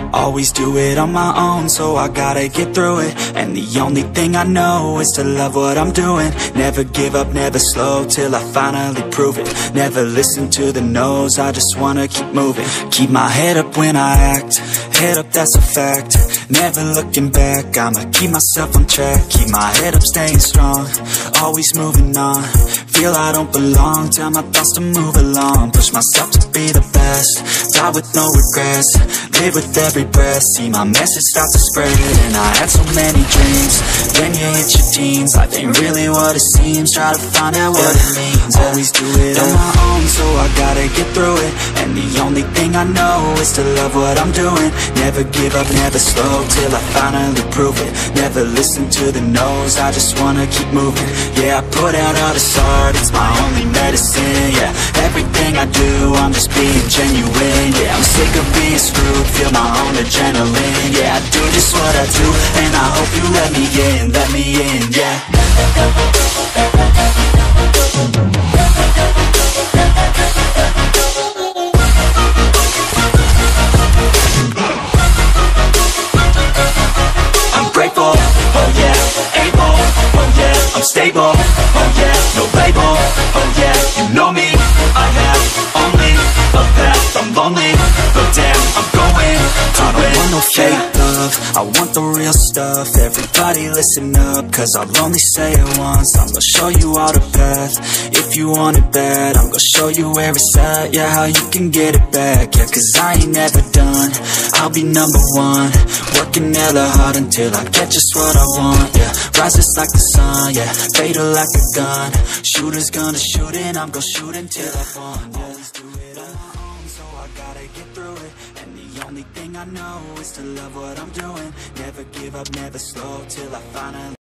Always do it on my own, so I gotta get through it. And the only thing I know is to love what I'm doing. Never give up, never slow, till I finally prove it. Never listen to the no's, I just wanna keep moving. Keep my head up when I act, head up, that's a fact. Never looking back, I'ma keep myself on track. Keep my head up, staying strong, always moving on. Feel I don't belong, tell my thoughts to move along. Push myself to be the best, die with no regrets. Live with every breath, see my message start to spread. And I had so many dreams, then you hit your teens. Life ain't really what it seems, try to find out what it means. Always do it on my own, so I gotta get through it. And the only thing I know is to love what I'm doing. Never give up, never slow, till I finally prove it. Never listen to the no's, I just wanna keep moving. Yeah, I put out all this art, it's my only medicine. Yeah, everything I do, I'm just being genuine. Yeah, I'm sick of being screwed, feel my own adrenaline. Yeah, I do just what I do, and I hope you let me in, yeah. I'm grateful, oh yeah, able, oh yeah, I'm stable, oh yeah, no label, oh yeah, you know me, I have only a path, I'm lonely, but damn, I'm going to win. I don't want no fake love, I want the real stuff. Everybody listen up, cause I'll only say it once. I'm gonna show you all the path, if you want it bad. I'm gonna show you where it's at, yeah, how you can get it back. Yeah, cause I ain't never done, I'll be number one. Working hella hard until I get just what I want, yeah. Rises like the sun, yeah, fatal like a gun. Shooter's gonna shoot and I'm gonna shoot until I fall. Always do it on my own, so I gotta get through it. And the only thing I know is to love what I'm doing. Never give up, never slow, till I finally